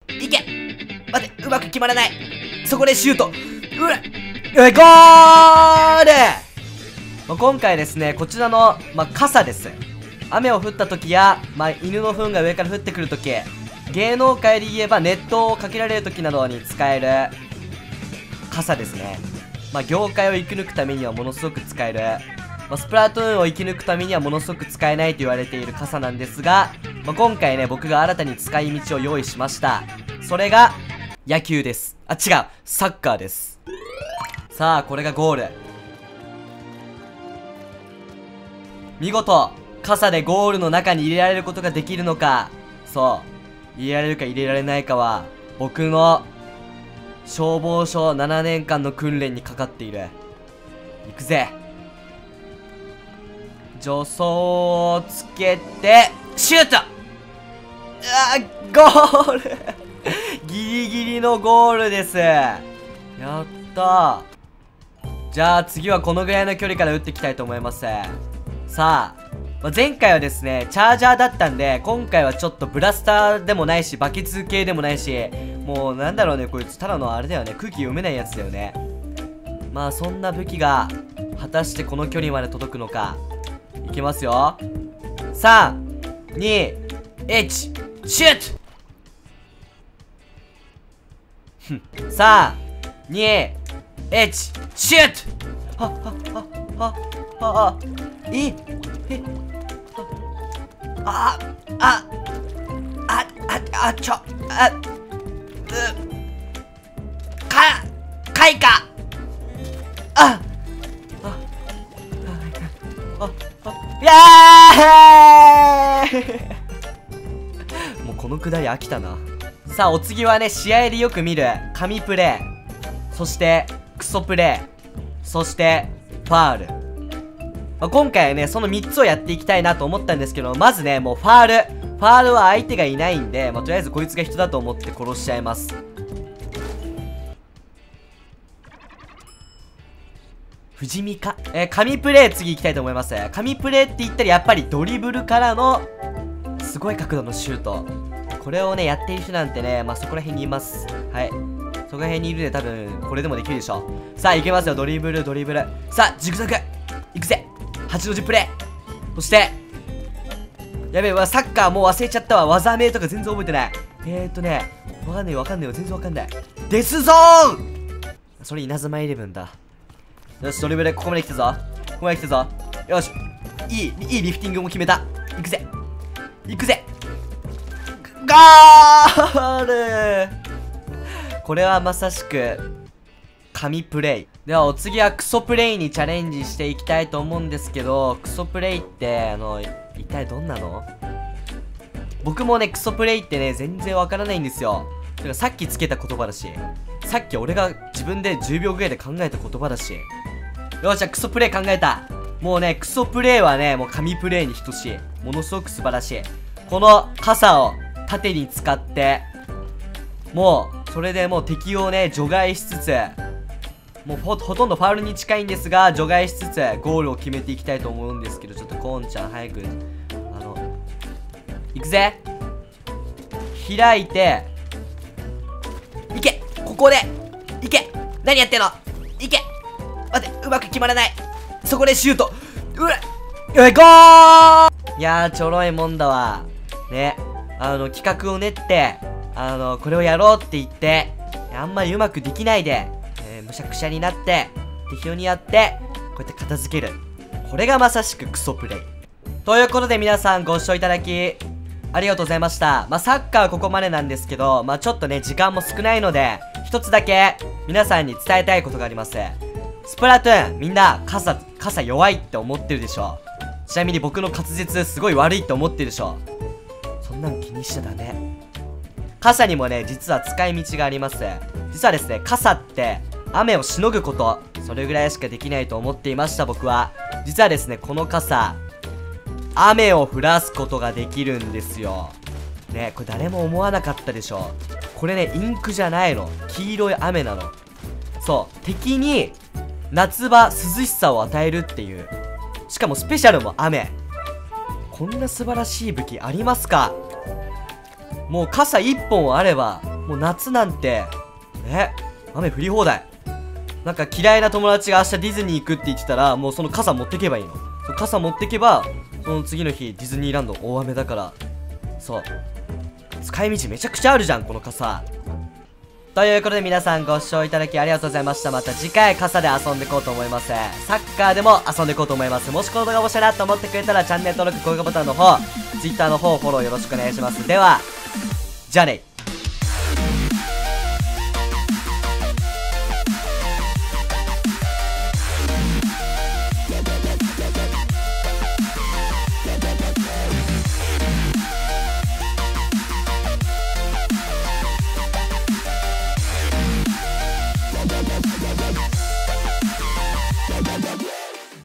いけ。待って、うまく決まらない。そこでシュート。ゴール。今回ですね、こちらの、傘です。雨を降った時や、犬の糞が上から降ってくる時、芸能界で言えば熱湯をかけられる時などに使える傘ですね。業界を生き抜くためにはものすごく使える、スプラトゥーンを生き抜くためにはものすごく使えないと言われている傘なんですが、今回ね、僕が新たに使い道を用意しました。それが野球です。あ、違う、サッカーです。さあ、これがゴール。見事傘でゴールの中に入れられることができるのか。そう、入れられるか入れられないかは僕の消防署7年間の訓練にかかっている。いくぜ。助走をつけてシュート。ゴールギリギリのゴールです。やったー。じゃあ次はこのぐらいの距離から打っていきたいと思います。さあ、前回はですねチャージャーだったんで、今回はちょっとブラスターでもないしバケツ系でもないし、もうなんだろうね、こいつただのあれだよね、空気読めないやつだよね。そんな武器が果たしてこの距離まで届くのか。いきますよ。3、2、1、シュート3、2、1、シュートかいかやーもうこのくだり飽きたな。さあ、お次はね、試合でよく見る神プレー、そしてクソプレー、そしてファール。今回はね、その3つをやっていきたいなと思ったんですけど、まずね、もうファールは相手がいないんで、とりあえずこいつが人だと思って殺しちゃいます。藤見か。神プレー次行きたいと思います。神プレーって言ったらやっぱりドリブルからのすごい角度のシュート。これをね、やっている人なんてね、そこら辺にいます。はい。そこら辺にいるんで多分、これでもできるでしょ。さあ、行けますよ。ドリブル。さあ、ジグザグ。行くぜ。8の字プレー。そして、やべえ、サッカーもう忘れちゃったわ。技名とか全然覚えてない。わかんないよ。全然わかんない。デスゾーン。それ稲妻イレブンだ。よし、ドリブルここまで来たぞ。よし。いいリフティングも決めた。行くぜ。ゴール。これはまさしく神プレイ。ではお次はクソプレイにチャレンジしていきたいと思うんですけど、クソプレイって一体どんなの？僕もね、クソプレイってね、全然わからないんですよ。てかさっきつけた言葉だし、さっき俺が自分で10秒ぐらいで考えた言葉だし。よっしゃ、クソプレイ考えた。もうね、クソプレイはね、もう神プレイに等しい。ものすごく素晴らしい。この傘を縦に使って、もうそれでもう敵をね除外しつつ、もうほとんどファウルに近いんですが除外しつつゴールを決めていきたいと思うんですけど、ちょっとコーンちゃん早くいくぜ。開いていけ。ここでいけ。何やってんの。いけ。待って、うまく決まらない。そこでシュート。ゴー。いやー、ちょろいもんだわね。企画を練ってこれをやろうって言ってあんまりうまくできないで、むしゃくしゃになって適当にやってこうやって片付ける。これがまさしくクソプレイということで、皆さんご視聴いただきありがとうございました。サッカーはここまでなんですけど、ちょっとね時間も少ないので一つだけ皆さんに伝えたいことがあります。スプラトゥーンみんな傘弱いって思ってるでしょ。ちなみに僕の滑舌すごい悪いって思ってるでしょ。そんなん気にしちゃダメ。傘にもね、実は使い道があります。実はですね、傘って雨をしのぐこと、それぐらいしかできないと思っていました、僕は。実はですね、この傘雨を降らすことができるんですよね。これ誰も思わなかったでしょ。これね、インクじゃないの。黄色い雨なの。そう、敵に夏場涼しさを与えるっていう。しかもスペシャルも雨。こんな素晴らしい武器ありますか？もう傘1本あればもう夏なんてね、雨降り放題。なんか嫌いな友達が明日ディズニー行くって言ってたら、もうその傘持ってけばいいの。そう傘持ってけば、その次の日ディズニーランド大雨だから、そう使い道めちゃくちゃあるじゃんこの傘。ということで皆さんご視聴いただきありがとうございました。また次回傘で遊んでいこうと思います。サッカーでも遊んでいこうと思います。もしこの動画面白いなと思ってくれたらチャンネル登録、高評価ボタンの方、Twitter の方フォローよろしくお願いします。ではじゃあね。